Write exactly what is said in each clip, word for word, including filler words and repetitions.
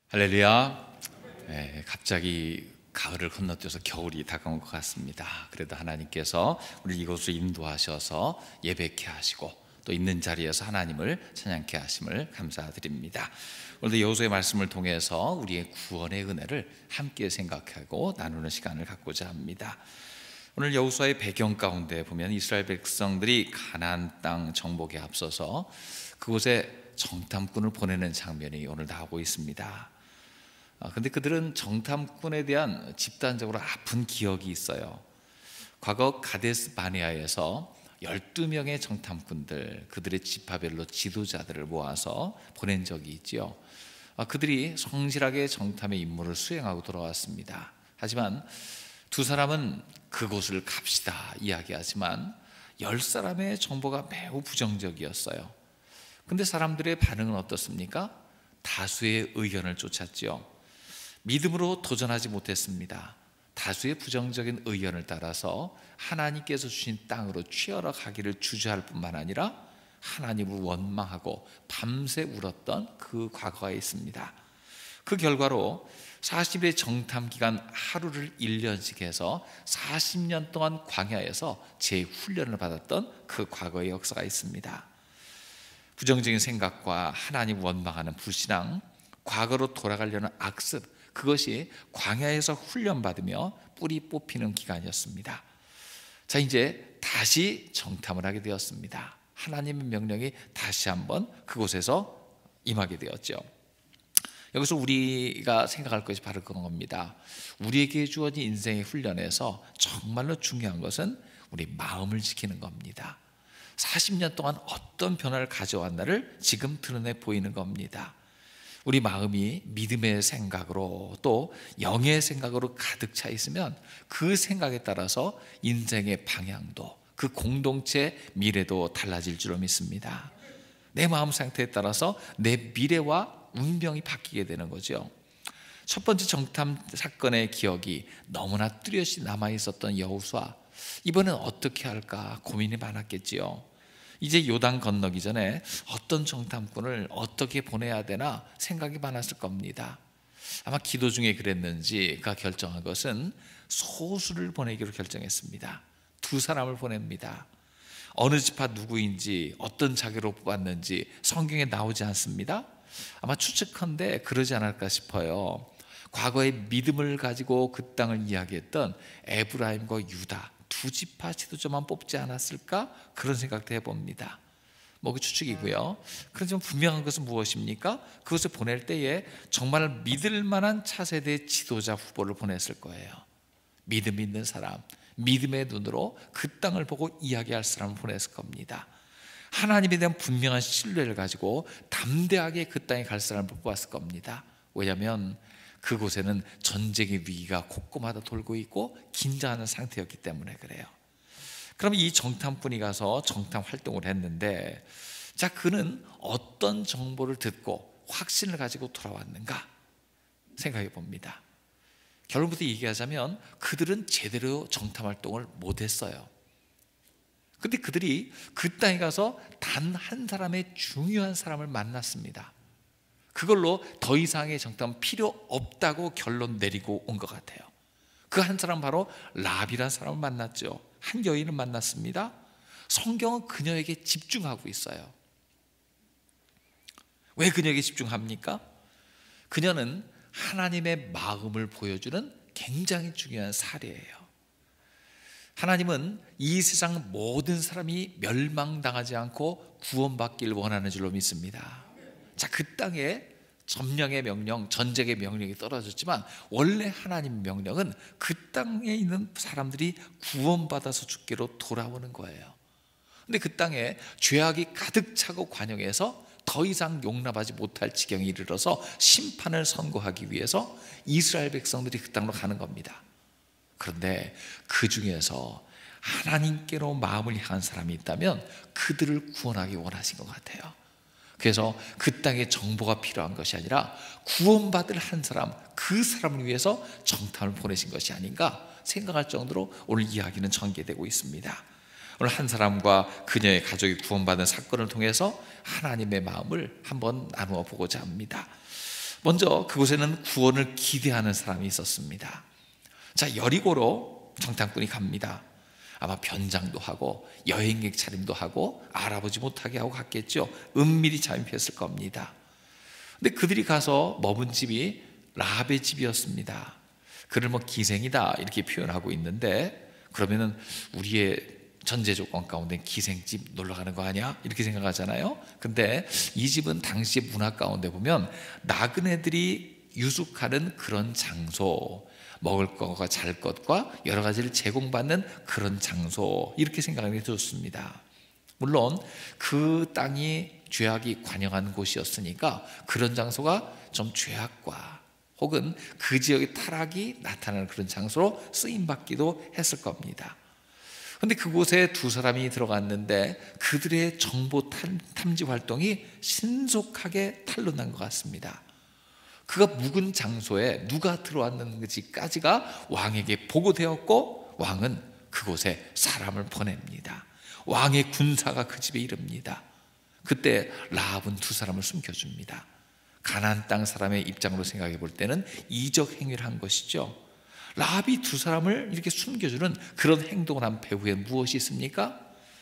할렐루야. 네, 갑자기 가을을 건너뛰어서 겨울이 다가온 것 같습니다. 그래도 하나님께서 우리 이곳을 인도하셔서 예배케 하시고 또 있는 자리에서 하나님을 찬양케 하심을 감사드립니다. 오늘도 여호수아의 말씀을 통해서 우리의 구원의 은혜를 함께 생각하고 나누는 시간을 갖고자 합니다. 오늘 여호수아의 배경 가운데 보면 이스라엘 백성들이 가나안 땅 정복에 앞서서 그곳에 정탐꾼을 보내는 장면이 오늘 나오고 있습니다. 그런데 그들은 정탐꾼에 대한 집단적으로 아픈 기억이 있어요. 과거 가데스 바네아에서 열두 명의 정탐꾼들, 그들의 지파별로 지도자들을 모아서 보낸 적이 있지요. 그들이 성실하게 정탐의 임무를 수행하고 돌아왔습니다. 하지만 두 사람은 그곳을 갑시다 이야기하지만 열 사람의 정보가 매우 부정적이었어요. 근데 사람들의 반응은 어떻습니까? 다수의 의견을 쫓았지요. 믿음으로 도전하지 못했습니다. 다수의 부정적인 의견을 따라서 하나님께서 주신 땅으로 취하러 가기를 주저할 뿐만 아니라 하나님을 원망하고 밤새 울었던 그 과거가 있습니다. 그 결과로 사십 일의 정탐 기간 하루를 일 년씩 해서 사십 년 동안 광야에서 재훈련을 받았던 그 과거의 역사가 있습니다. 부정적인 생각과 하나님 원망하는 불신앙, 과거로 돌아가려는 악습, 그것이 광야에서 훈련받으며 뿌리 뽑히는 기간이었습니다. 자, 이제 다시 정탐을 하게 되었습니다. 하나님의 명령이 다시 한번 그곳에서 임하게 되었죠. 여기서 우리가 생각할 것이 바로 그런 겁니다. 우리에게 주어진 인생의 훈련에서 정말로 중요한 것은 우리 마음을 지키는 겁니다. 사십 년 동안 어떤 변화를 가져왔나를 지금 드러내 보이는 겁니다. 우리 마음이 믿음의 생각으로 또 영의 생각으로 가득 차 있으면 그 생각에 따라서 인생의 방향도 그 공동체 미래도 달라질 줄로 믿습니다. 내 마음 상태에 따라서 내 미래와 운명이 바뀌게 되는 거죠. 첫 번째 정탐 사건의 기억이 너무나 뚜렷이 남아있었던 여호수아, 이번엔 어떻게 할까 고민이 많았겠지요. 이제 요단 건너기 전에 어떤 정탐꾼을 어떻게 보내야 되나 생각이 많았을 겁니다. 아마 기도 중에 그랬는지 그가 결정한 것은 소수를 보내기로 결정했습니다. 두 사람을 보냅니다. 어느 지파 누구인지 어떤 자기로 뽑았는지 성경에 나오지 않습니다. 아마 추측컨대 그러지 않을까 싶어요. 과거의 믿음을 가지고 그 땅을 이야기했던 에브라임과 유다 두 지파 지도자만 뽑지 않았을까? 그런 생각도 해봅니다. 뭐 그 추측이고요. 그렇지만 분명한 것은 무엇입니까? 그것을 보낼 때에 정말 믿을 만한 차세대 지도자 후보를 보냈을 거예요. 믿음 있는 사람, 믿음의 눈으로 그 땅을 보고 이야기할 사람을 보냈을 겁니다. 하나님에 대한 분명한 신뢰를 가지고 담대하게 그 땅에 갈 사람을 뽑았을 겁니다. 왜냐하면 그곳에는 전쟁의 위기가 곳곳마다 돌고 있고 긴장하는 상태였기 때문에 그래요. 그럼 이 정탐꾼이 가서 정탐 활동을 했는데, 자, 그는 어떤 정보를 듣고 확신을 가지고 돌아왔는가 생각해 봅니다. 결론부터 얘기하자면 그들은 제대로 정탐 활동을 못했어요. 근데 그들이 그 땅에 가서 단 한 사람의 중요한 사람을 만났습니다. 그걸로 더 이상의 정탐은 필요 없다고 결론 내리고 온 것 같아요. 그 한 사람 바로 라합이라는 사람을 만났죠. 한 여인을 만났습니다. 성경은 그녀에게 집중하고 있어요. 왜 그녀에게 집중합니까? 그녀는 하나님의 마음을 보여주는 굉장히 중요한 사례예요. 하나님은 이 세상 모든 사람이 멸망당하지 않고 구원받기를 원하는 줄로 믿습니다. 자, 그 땅에 점령의 명령, 전쟁의 명령이 떨어졌지만 원래 하나님의 명령은 그 땅에 있는 사람들이 구원받아서 죽기로 돌아오는 거예요. 근데 그 땅에 죄악이 가득 차고 관영해서 더 이상 용납하지 못할 지경에 이르러서 심판을 선고하기 위해서 이스라엘 백성들이 그 땅으로 가는 겁니다. 그런데 그 중에서 하나님께로 마음을 향한 사람이 있다면 그들을 구원하기 원하신 것 같아요. 그래서 그 땅에 정보가 필요한 것이 아니라 구원받을 한 사람, 그 사람을 위해서 정탐을 보내신 것이 아닌가 생각할 정도로 오늘 이야기는 전개되고 있습니다. 오늘 한 사람과 그녀의 가족이 구원받은 사건을 통해서 하나님의 마음을 한번 나누어 보고자 합니다. 먼저 그곳에는 구원을 기대하는 사람이 있었습니다. 자, 여리고로 정탐꾼이 갑니다. 아마 변장도 하고 여행객 차림도 하고 알아보지 못하게 하고 갔겠죠. 은밀히 잠입했을 겁니다. 근데 그들이 가서 머문 집이 라합의 집이었습니다. 그를 뭐 기생이다 이렇게 표현하고 있는데, 그러면은 우리의 전제 조건 가운데 기생집 놀러 가는 거 아니야? 이렇게 생각하잖아요. 근데 이 집은 당시 문화 가운데 보면 나그네들이 유숙하는 그런 장소, 먹을 것과 잘 것과 여러 가지를 제공받는 그런 장소, 이렇게 생각하는 게 좋습니다. 물론 그 땅이 죄악이 관영한 곳이었으니까 그런 장소가 좀 죄악과 혹은 그 지역의 타락이 나타나는 그런 장소로 쓰임받기도 했을 겁니다. 그런데 그곳에 두 사람이 들어갔는데 그들의 정보 탐지 활동이 신속하게 탄로난 것 같습니다. 그가 묵은 장소에 누가 들어왔는지까지가 왕에게 보고되었고, 왕은 그곳에 사람을 보냅니다. 왕의 군사가 그 집에 이릅니다. 그때 라합은 두 사람을 숨겨줍니다. 가나안 땅 사람의 입장으로 생각해 볼 때는 이적 행위를 한 것이죠. 라합이 두 사람을 이렇게 숨겨주는 그런 행동을 한 배후에 무엇이 있습니까?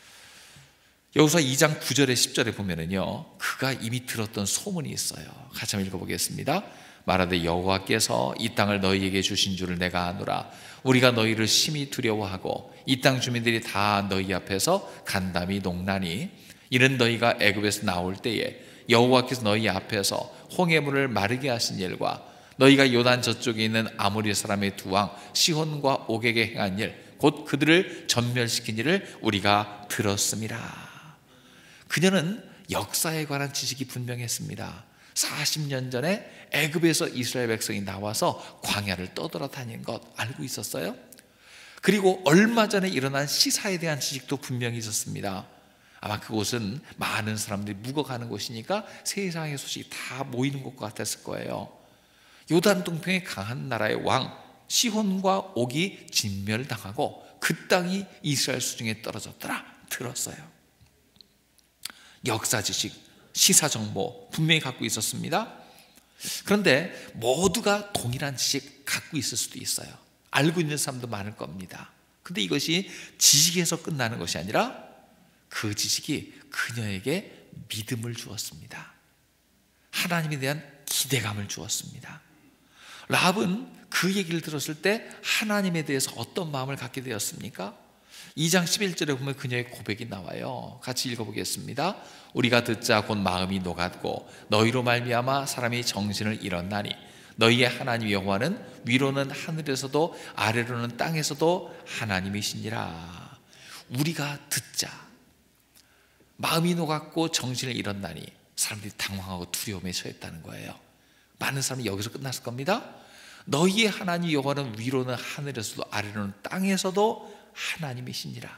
여호수아 이 장 구 절에 십 절에 보면은요, 그가 이미 들었던 소문이 있어요. 같이 한번 읽어보겠습니다. 말하되 여호와께서 이 땅을 너희에게 주신 줄을 내가 아노라. 우리가 너희를 심히 두려워하고 이 땅 주민들이 다 너희 앞에서 간담이 녹나니, 이는 너희가 애굽에서 나올 때에 여호와께서 너희 앞에서 홍해물을 마르게 하신 일과 너희가 요단 저쪽에 있는 아모리 사람의 두 왕 시혼과 옥에게 행한 일, 곧 그들을 전멸시킨 일을 우리가 들었음이라. 그녀는 역사에 관한 지식이 분명했습니다. 사십 년 전에 애굽에서 이스라엘 백성이 나와서 광야를 떠돌아다닌 것 알고 있었어요. 그리고 얼마 전에 일어난 시사에 대한 지식도 분명히 있었습니다. 아마 그곳은 많은 사람들이 묵어가는 곳이니까 세상의 소식이 다 모이는 곳 같았을 거예요. 요단 동편의 강한 나라의 왕 시혼과 옥이 진멸당하고 그 땅이 이스라엘 수중에 떨어졌더라 들었어요. 역사 지식, 시사 정보 분명히 갖고 있었습니다. 그런데 모두가 동일한 지식 갖고 있을 수도 있어요. 알고 있는 사람도 많을 겁니다. 근데 이것이 지식에서 끝나는 것이 아니라 그 지식이 그녀에게 믿음을 주었습니다. 하나님에 대한 기대감을 주었습니다. 라합은 그 얘기를 들었을 때 하나님에 대해서 어떤 마음을 갖게 되었습니까? 이 장 십일 절에 보면 그녀의 고백이 나와요. 같이 읽어보겠습니다. 우리가 듣자 곧 마음이 녹았고 너희로 말미암아 사람이 정신을 잃었나니 너희의 하나님 여호와는 위로는 하늘에서도 아래로는 땅에서도 하나님이시니라. 우리가 듣자 마음이 녹았고 정신을 잃었나니 사람들이 당황하고 두려움에 처했다는 거예요. 많은 사람이 여기서 끝났을 겁니다. 너희의 하나님 여호와는 위로는 하늘에서도 아래로는 땅에서도 하나님이시니라.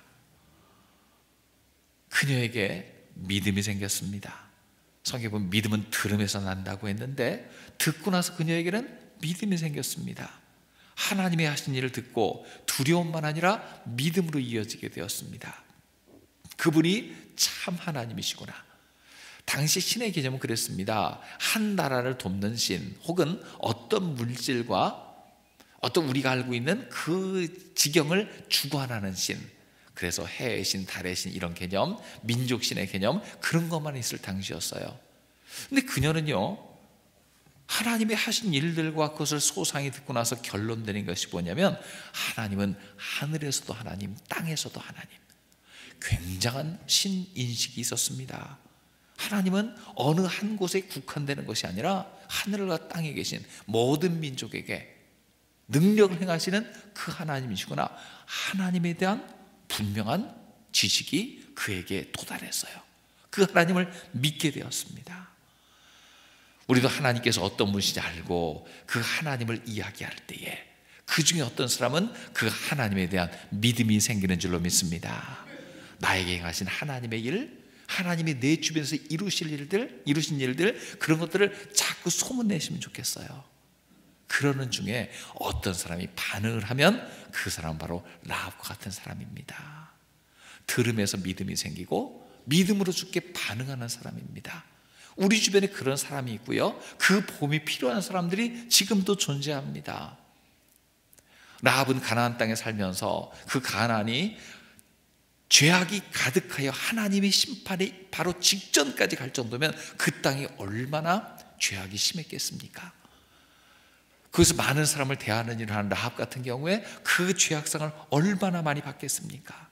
그녀에게 믿음이 생겼습니다. 성경에 보면 믿음은 들음에서 난다고 했는데 듣고 나서 그녀에게는 믿음이 생겼습니다. 하나님의 하신 일을 듣고 두려움만 아니라 믿음으로 이어지게 되었습니다. 그분이 참 하나님이시구나. 당시 신의 개념은 그랬습니다. 한 나라를 돕는 신 혹은 어떤 물질과 어떤 우리가 알고 있는 그 지경을 주관하는 신, 그래서 해의 신, 달의 신 이런 개념, 민족 신의 개념 그런 것만 있을 당시였어요. 근데 그녀는요 하나님이 하신 일들과 그것을 소상히 듣고 나서 결론되는 것이 뭐냐면 하나님은 하늘에서도 하나님, 땅에서도 하나님. 굉장한 신인식이 있었습니다. 하나님은 어느 한 곳에 국한되는 것이 아니라 하늘과 땅에 계신 모든 민족에게 능력을 행하시는 그 하나님이시구나. 하나님에 대한 분명한 지식이 그에게 도달했어요. 그 하나님을 믿게 되었습니다. 우리도 하나님께서 어떤 분이신지 알고 그 하나님을 이야기할 때에 그 중에 어떤 사람은 그 하나님에 대한 믿음이 생기는 줄로 믿습니다. 나에게 행하신 하나님의 일, 하나님이 내 주변에서 이루실 일들, 이루신 일들 그런 것들을 자꾸 소문내시면 좋겠어요. 그러는 중에 어떤 사람이 반응을 하면 그 사람은 바로 라합과 같은 사람입니다. 들음에서 믿음이 생기고 믿음으로 주께 반응하는 사람입니다. 우리 주변에 그런 사람이 있고요, 그 보험이 필요한 사람들이 지금도 존재합니다. 라합은 가나안 땅에 살면서 그 가나안이 죄악이 가득하여 하나님의 심판이 바로 직전까지 갈 정도면 그 땅이 얼마나 죄악이 심했겠습니까? 거기서 많은 사람을 대하는 일을 하는 라합 같은 경우에 그 죄악상을 얼마나 많이 받겠습니까?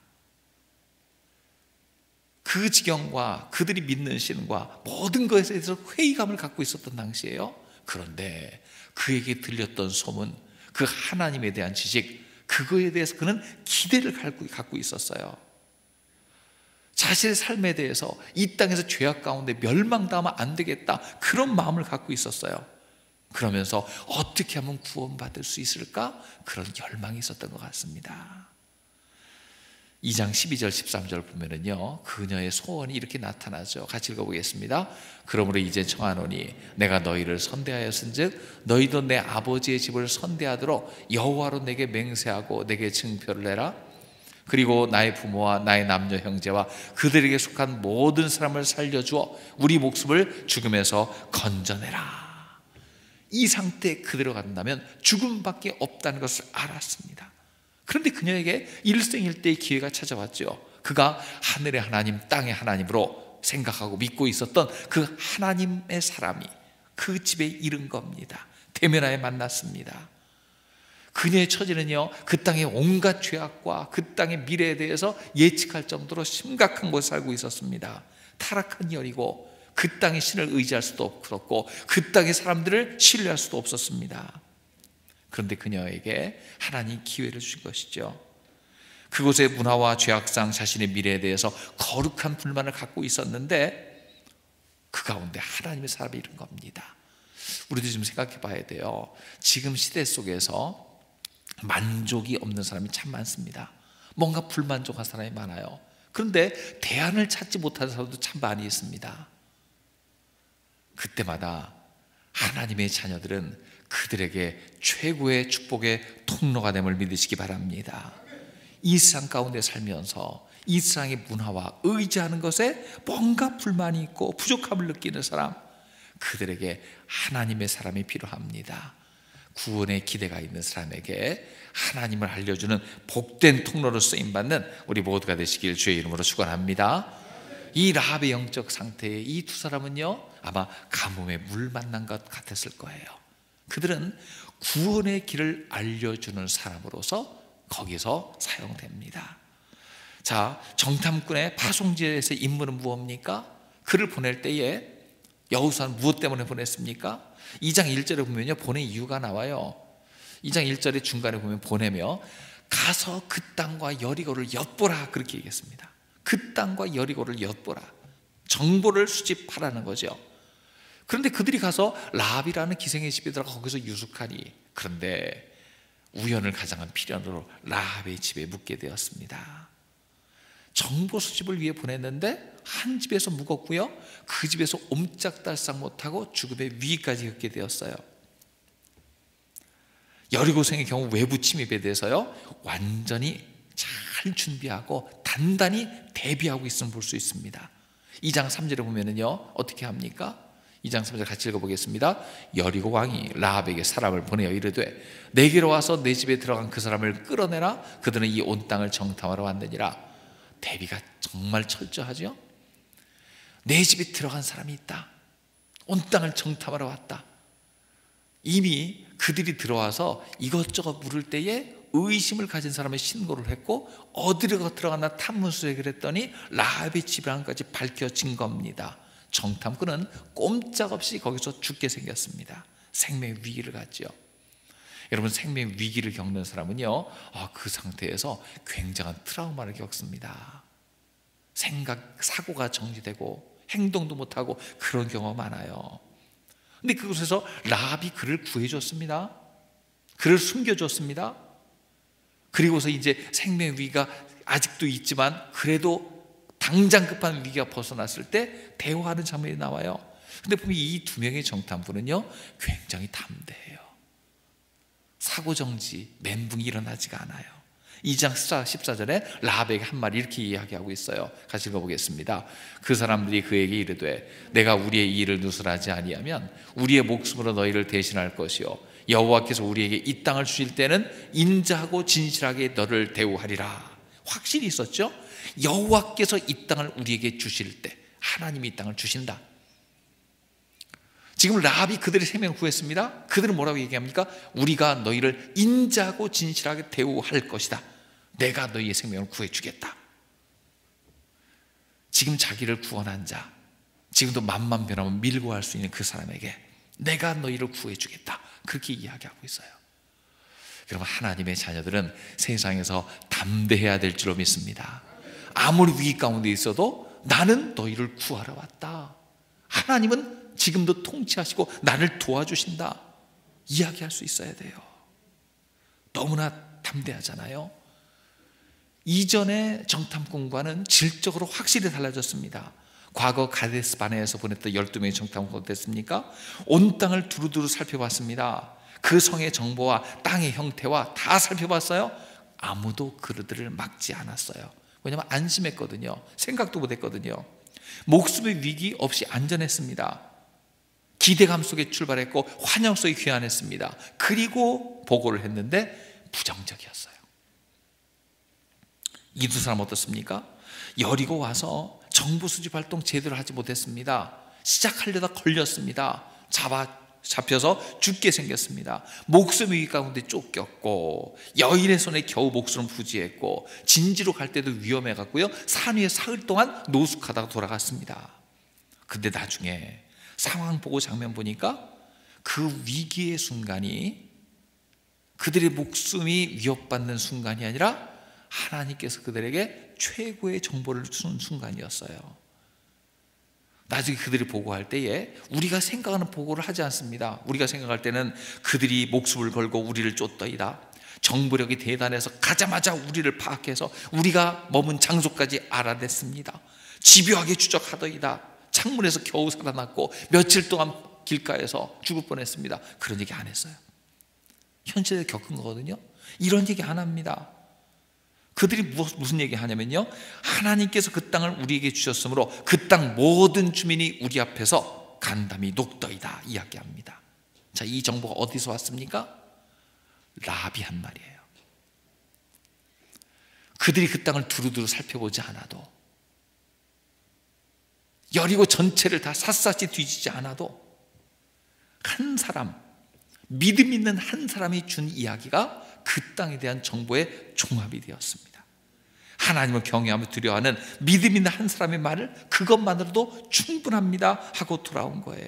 그 지경과 그들이 믿는 신과 모든 것에 대해서 회의감을 갖고 있었던 당시예요. 그런데 그에게 들렸던 소문, 그 하나님에 대한 지식, 그거에 대해서 그는 기대를 갖고 있었어요. 자신의 삶에 대해서 이 땅에서 죄악 가운데 멸망당하면 안 되겠다, 그런 마음을 갖고 있었어요. 그러면서 어떻게 하면 구원받을 수 있을까? 그런 열망이 있었던 것 같습니다. 이 장 십이 절 십삼 절 보면은요, 그녀의 소원이 이렇게 나타나죠. 같이 읽어보겠습니다. 그러므로 이제 청하노니 내가 너희를 선대하였은즉 너희도 내 아버지의 집을 선대하도록 여호와로 내게 맹세하고 내게 증표를 내라. 그리고 나의 부모와 나의 남녀 형제와 그들에게 속한 모든 사람을 살려주어 우리 목숨을 죽음에서 건져내라. 이 상태에 그대로 간다면 죽음밖에 없다는 것을 알았습니다. 그런데 그녀에게 일생일대의 기회가 찾아왔죠. 그가 하늘의 하나님, 땅의 하나님으로 생각하고 믿고 있었던 그 하나님의 사람이 그 집에 이른 겁니다. 대면하여 만났습니다. 그녀의 처지는요, 그 땅의 온갖 죄악과 그 땅의 미래에 대해서 예측할 정도로 심각한 곳에 살고 있었습니다. 타락한 여리고, 그 땅의 신을 의지할 수도 없었고 그 땅의 사람들을 신뢰할 수도 없었습니다. 그런데 그녀에게 하나님 기회를 주신 것이죠. 그곳의 문화와 죄악상 자신의 미래에 대해서 거룩한 불만을 갖고 있었는데 그 가운데 하나님의 사람이 이른 겁니다. 우리도 좀 생각해 봐야 돼요. 지금 시대 속에서 만족이 없는 사람이 참 많습니다. 뭔가 불만족한 사람이 많아요. 그런데 대안을 찾지 못하는 사람도 참 많이 있습니다. 그때마다 하나님의 자녀들은 그들에게 최고의 축복의 통로가 됨을 믿으시기 바랍니다. 이 세상 가운데 살면서 이 세상의 문화와 의지하는 것에 뭔가 불만이 있고 부족함을 느끼는 사람, 그들에게 하나님의 사람이 필요합니다. 구원의 기대가 있는 사람에게 하나님을 알려주는 복된 통로로 쓰임받는 우리 모두가 되시길 주의 이름으로 축원합니다. 이 라합의 영적 상태에 이 두 사람은요, 아마 가뭄에 물 만난 것 같았을 거예요. 그들은 구원의 길을 알려주는 사람으로서 거기서 사용됩니다. 자, 정탐꾼의 파송지에서 임무는 무엇입니까? 그를 보낼 때에 여호수아는 무엇 때문에 보냈습니까? 이 장 일 절에 보면요, 보낸 이유가 나와요. 이 장 일 절의 중간에 보면 보내며 가서 그 땅과 여리고를 엿보라, 그렇게 얘기했습니다. 그 땅과 여리고를 엿보라, 정보를 수집하라는 거죠. 그런데 그들이 가서 라합이라는 기생의 집에 들어가 거기서 유숙하니, 그런데 우연을 가장한 필연으로 라합의 집에 묵게 되었습니다. 정보 수집을 위해 보냈는데 한 집에서 묵었고요, 그 집에서 옴짝달싹 못하고 죽음의 위기까지 겪게 되었어요. 여리고성의 경우 외부 침입에 대해서요, 완전히 잘 준비하고 단단히 대비하고 있음을 볼 수 있습니다. 이 장 삼 절에 보면은요, 어떻게 합니까? 이 장 삼 절 같이 읽어보겠습니다. 여리고 왕이 라합에게 사람을 보내어 이르되 내게로 와서 내 집에 들어간 그 사람을 끌어내라. 그들은 이 온 땅을 정탐하러 왔느니라. 대비가 정말 철저하죠. 내 집에 들어간 사람이 있다, 온 땅을 정탐하러 왔다. 이미 그들이 들어와서 이것저것 물을 때에 의심을 가진 사람의 신고를 했고 어디로 들어갔나 탐문수색을 했더니 라합의 집안까지 밝혀진 겁니다. 정탐꾼은 꼼짝없이 거기서 죽게 생겼습니다. 생명의 위기를 갖죠. 여러분, 생명의 위기를 겪는 사람은요, 아, 그 상태에서 굉장한 트라우마를 겪습니다. 생각, 사고가 정지되고 행동도 못하고 그런 경우가 많아요. 근데 그곳에서 라합이 그를 구해줬습니다. 그를 숨겨줬습니다. 그리고서 이제 생명의 위기가 아직도 있지만 그래도 당장 급한 위기가 벗어났을 때 대화하는 장면이 나와요. 근데 보면 이 두 명의 정탐꾼은요, 굉장히 담대해요. 사고정지, 멘붕이 일어나지가 않아요. 이 장 십사 절에 라합에게 한 말이 이렇게 이야기하고 있어요. 같이 읽어보겠습니다. 그 사람들이 그에게 이르되 내가 우리의 이 일을 누설하지 아니하면 우리의 목숨으로 너희를 대신할 것이요 여호와께서 우리에게 이 땅을 주실 때는 인자하고 진실하게 너를 대우하리라. 확실히 있었죠. 여호와께서 이 땅을 우리에게 주실 때 하나님이 이 땅을 주신다. 지금 라합이 그들의 생명을 구했습니다. 그들은 뭐라고 얘기합니까? 우리가 너희를 인자하고 진실하게 대우할 것이다. 내가 너희의 생명을 구해주겠다. 지금 자기를 구원한 자, 지금도 맘만 변하면 밀고 할 수 있는 그 사람에게 내가 너희를 구해주겠다. 그렇게 이야기하고 있어요. 여러분, 하나님의 자녀들은 세상에서 담대해야 될 줄로 믿습니다. 아무리 위기 가운데 있어도 나는 너희를 구하러 왔다. 하나님은 지금도 통치하시고 나를 도와주신다. 이야기할 수 있어야 돼요. 너무나 담대하잖아요. 이전의 정탐꾼과는 질적으로 확실히 달라졌습니다. 과거 가데스 바네에서 보냈던 열두 명의 정탐꾼 어땠습니까? 온 땅을 두루두루 살펴봤습니다. 그 성의 정보와 땅의 형태와 다 살펴봤어요. 아무도 그들을 막지 않았어요. 왜냐하면 안심했거든요. 생각도 못했거든요. 목숨의 위기 없이 안전했습니다. 기대감 속에 출발했고 환영 속에 귀환했습니다. 그리고 보고를 했는데 부정적이었어요. 이 두 사람 어떻습니까? 여리고 와서 정보 수집 활동 제대로 하지 못했습니다. 시작하려다 걸렸습니다. 잡아 잡혀서 죽게 생겼습니다. 목숨 위기 가운데 쫓겼고 여인의 손에 겨우 목숨을 부지했고 진지로 갈 때도 위험해갔고요. 산 위에 사흘 동안 노숙하다가 돌아갔습니다. 근데 나중에 상황 보고 장면 보니까 그 위기의 순간이 그들의 목숨이 위협받는 순간이 아니라 하나님께서 그들에게 최고의 정보를 주는 순간이었어요. 나중에 그들이 보고할 때에 우리가 생각하는 보고를 하지 않습니다. 우리가 생각할 때는 그들이 목숨을 걸고 우리를 쫓더이다. 정보력이 대단해서 가자마자 우리를 파악해서 우리가 머문 장소까지 알아냈습니다. 집요하게 추적하더이다. 창문에서 겨우 살아났고 며칠 동안 길가에서 죽을 뻔했습니다. 그런 얘기 안 했어요. 현실에 겪은 거거든요. 이런 얘기 안 합니다. 그들이 무슨 얘기 하냐면요, 하나님께서 그 땅을 우리에게 주셨으므로 그 땅 모든 주민이 우리 앞에서 간담이 녹더이다 이야기합니다. 자, 이 정보가 어디서 왔습니까? 라합이 한 말이에요. 그들이 그 땅을 두루두루 살펴보지 않아도, 여리고 전체를 다 샅샅이 뒤지지 않아도 한 사람, 믿음 있는 한 사람이 준 이야기가 그 땅에 대한 정보의 종합이 되었습니다. 하나님을 경외하며 두려워하는 믿음 있는 한 사람의 말을 그것만으로도 충분합니다 하고 돌아온 거예요.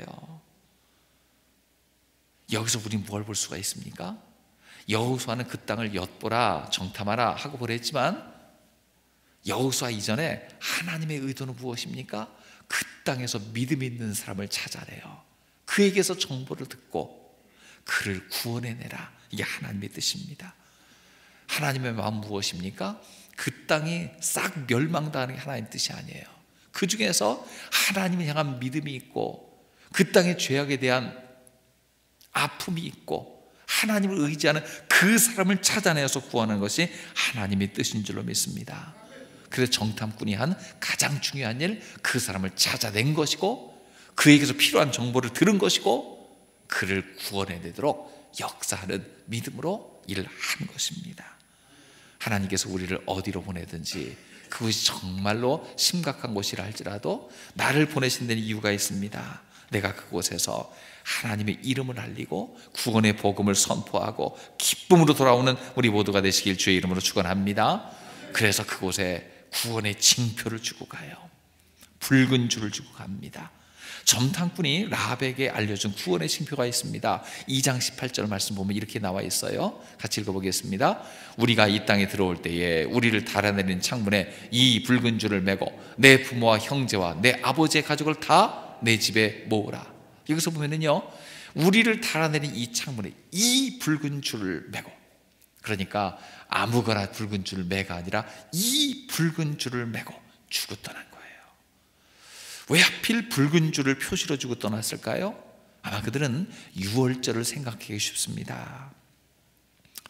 여기서 우리는 뭘 볼 수가 있습니까? 여호수아는 그 땅을 엿보라 정탐하라 하고 보냈지만 여호수아 이전에 하나님의 의도는 무엇입니까? 그 땅에서 믿음 있는 사람을 찾아내요. 그에게서 정보를 듣고 그를 구원해내라. 이게 하나님의 뜻입니다. 하나님의 마음 무엇입니까? 그 땅이 싹 멸망당하는 게 하나님의 뜻이 아니에요. 그 중에서 하나님을 향한 믿음이 있고 그 땅의 죄악에 대한 아픔이 있고 하나님을 의지하는 그 사람을 찾아내서 구하는 것이 하나님의 뜻인 줄로 믿습니다. 그래서 정탐꾼이 한 가장 중요한 일, 그 사람을 찾아낸 것이고 그에게서 필요한 정보를 들은 것이고 그를 구원해내도록 역사하는 믿음으로 일을 한 것입니다. 하나님께서 우리를 어디로 보내든지 그것이 정말로 심각한 곳이라 할지라도 나를 보내신 데는 이유가 있습니다. 내가 그곳에서 하나님의 이름을 알리고 구원의 복음을 선포하고 기쁨으로 돌아오는 우리 모두가 되시길 주의 이름으로 축원합니다. 그래서 그곳에 구원의 징표를 주고 가요. 붉은 줄을 주고 갑니다. 점탐꾼이 라합에게 알려준 구원의 징표가 있습니다. 이 장 십팔 절 말씀 보면 이렇게 나와 있어요. 같이 읽어보겠습니다. 우리가 이 땅에 들어올 때에 우리를 달아내리는 창문에 이 붉은 줄을 매고 내 부모와 형제와 내 아버지의 가족을 다 내 집에 모으라. 여기서 보면은요, 우리를 달아내린 이 창문에 이 붉은 줄을 매고, 그러니까 아무거나 붉은 줄을 매가 아니라 이 붉은 줄을 매고 주고 떠난 거예요. 왜 하필 붉은 줄을 표시로 주고 떠났을까요? 아마 그들은 유월절을 생각하기 쉽습니다.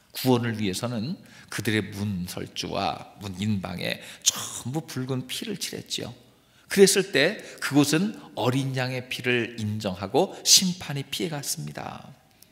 구원을 위해서는 그들의 문설주와 문인방에 전부 붉은 피를 칠했지요. 그랬을 때 그곳은 어린 양의 피를 인정하고 심판이 피해갔습니다.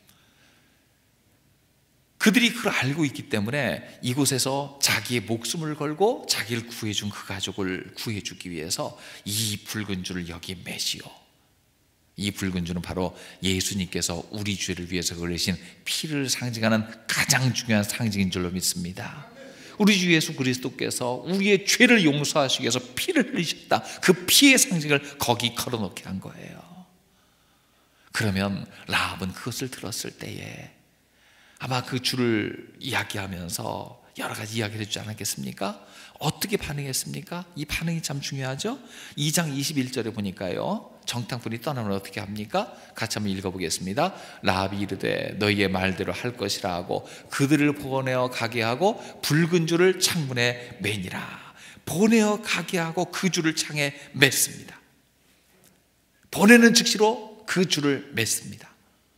그들이 그걸 알고 있기 때문에 이곳에서 자기의 목숨을 걸고 자기를 구해준 그 가족을 구해주기 위해서 이 붉은 줄을 여기에 매시오. 이 붉은 줄은 바로 예수님께서 우리 죄를 위해서 흘리신 피를 상징하는 가장 중요한 상징인 줄로 믿습니다. 우리 주 예수 그리스도께서 우리의 죄를 용서하시기 위해서 피를 흘리셨다. 그 피의 상징을 거기 걸어놓게 한 거예요. 그러면 라합은 그것을 들었을 때에 아마 그 줄을 이야기하면서 여러 가지 이야기를 해주지 않았겠습니까? 어떻게 반응했습니까? 이 반응이 참 중요하죠. 이 장 이십일 절에 보니까요, 정탐꾼이 떠나면 어떻게 합니까? 같이 한번 읽어보겠습니다. 라합이 이르되 너희의 말대로 할 것이라 하고 그들을 보내어 가게 하고 붉은 줄을 창문에 매니라. 보내어 가게 하고 그 줄을 창에 맸습니다. 보내는 즉시로 그 줄을 맸습니다.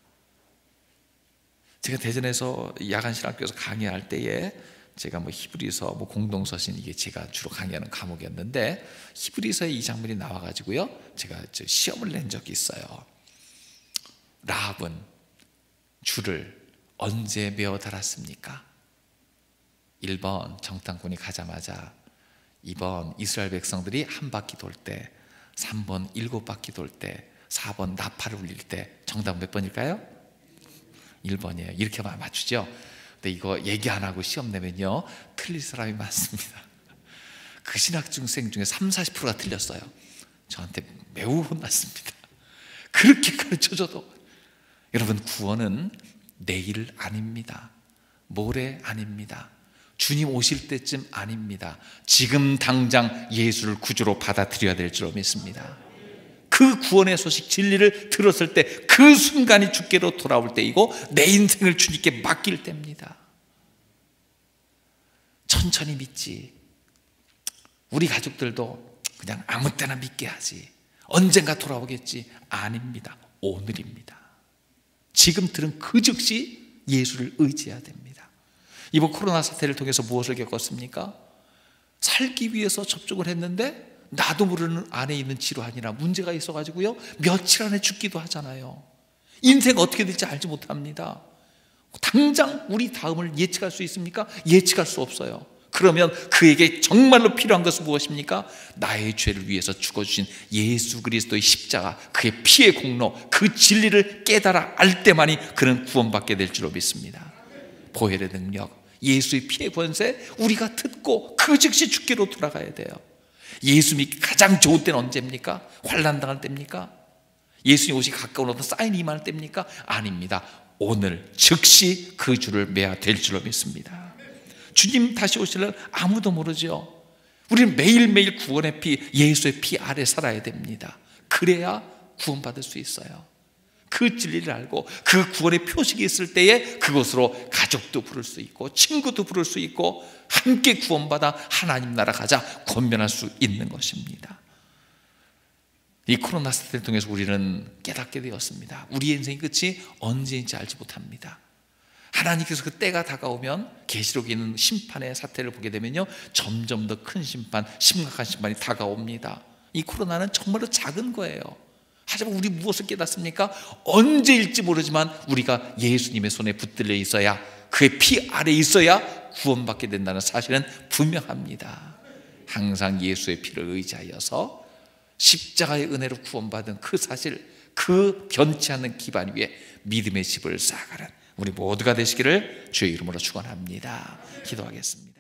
제가 대전에서 야간신학교에서 강의할 때에 제가 뭐 히브리서, 뭐 공동서신, 이게 제가 주로 강의하는 과목이었는데 히브리서에 이 장면이 나와가지고요, 제가 시험을 낸 적이 있어요. 라합은 줄을 언제 메어 달았습니까? 일 번 정탐꾼이 가자마자, 이 번 이스라엘 백성들이 한 바퀴 돌 때, 삼 번 일곱 바퀴 돌 때, 사 번 나팔을 울릴 때. 정답 몇 번일까요? 일 번이에요. 이렇게 맞추죠. 근데 이거 얘기 안 하고 시험 내면요, 틀릴 사람이 많습니다. 그 신학중생 중에 삼사십 퍼센트가 틀렸어요. 저한테 매우 혼났습니다. 그렇게 가르쳐줘도. 여러분, 구원은 내일 아닙니다. 모레 아닙니다. 주님 오실 때쯤 아닙니다. 지금 당장 예수를 구주로 받아들여야 될 줄로 믿습니다. 그 구원의 소식, 진리를 들었을 때 그 순간이 주께로 돌아올 때이고 내 인생을 주님께 맡길 때입니다. 천천히 믿지. 우리 가족들도 그냥 아무 때나 믿게 하지, 언젠가 돌아오겠지. 아닙니다. 오늘입니다. 지금 들은 그 즉시 예수를 의지해야 됩니다. 이번 코로나 사태를 통해서 무엇을 겪었습니까? 살기 위해서 접종을 했는데 나도 모르는 안에 있는 질환이나 문제가 있어가지고요, 며칠 안에 죽기도 하잖아요. 인생 어떻게 될지 알지 못합니다. 당장 우리 다음을 예측할 수 있습니까? 예측할 수 없어요. 그러면 그에게 정말로 필요한 것은 무엇입니까? 나의 죄를 위해서 죽어주신 예수 그리스도의 십자가, 그의 피의 공로, 그 진리를 깨달아 알 때만이 그는 구원받게 될 줄로 믿습니다. 보혈의 능력, 예수의 피의 권세, 우리가 듣고 그 즉시 주께로 돌아가야 돼요. 예수 믿기 가장 좋은 때는 언제입니까? 환난 당할 때입니까? 예수님 오시기 가까운 어떤 사인이 임할 때입니까? 아닙니다. 오늘 즉시 그 줄을 매야 될 줄로 믿습니다. 주님 다시 오시려면 아무도 모르죠. 우리는 매일매일 구원의 피, 예수의 피 아래 살아야 됩니다. 그래야 구원받을 수 있어요. 그 진리를 알고 그 구원의 표식이 있을 때에 그것으로 가족도 부를 수 있고 친구도 부를 수 있고 함께 구원받아 하나님 나라 가자 권면할 수 있는 것입니다. 이 코로나 사태를 통해서 우리는 깨닫게 되었습니다. 우리의 인생의 끝이 언제인지 알지 못합니다. 하나님께서 그 때가 다가오면, 계시록에 있는 심판의 사태를 보게 되면요, 점점 더 큰 심판, 심각한 심판이 다가옵니다. 이 코로나는 정말로 작은 거예요. 하지만 우리 무엇을 깨닫습니까? 언제일지 모르지만 우리가 예수님의 손에 붙들려 있어야, 그의 피 아래 있어야 구원받게 된다는 사실은 분명합니다. 항상 예수의 피를 의지하여서 십자가의 은혜로 구원받은 그 사실, 그 변치 않는 기반 위에 믿음의 집을 쌓아가는 우리 모두가 되시기를 주의 이름으로 축원합니다. 기도하겠습니다.